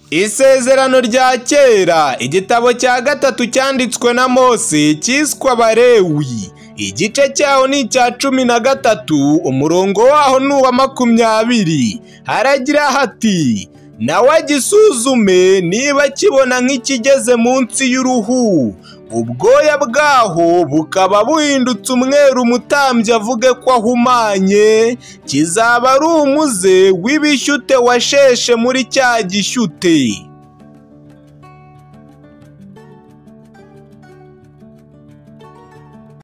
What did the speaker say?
Isezerano rya kera, igitabo cya gatatu cyanditswe na Mose cyiswe Abalewi, igice cyaho ni icya 13, umurongo waho ni uwa 20. Haragira hati: nawe agisuzume niba kibona nk'ikigeze munsi y'uruhu, ubwoya bwaho bukaba buhindutse umweru, umutambyi avuge ko ahumanye, kizaba ari umuze w'ibishyute washeshe muri cya gishyute.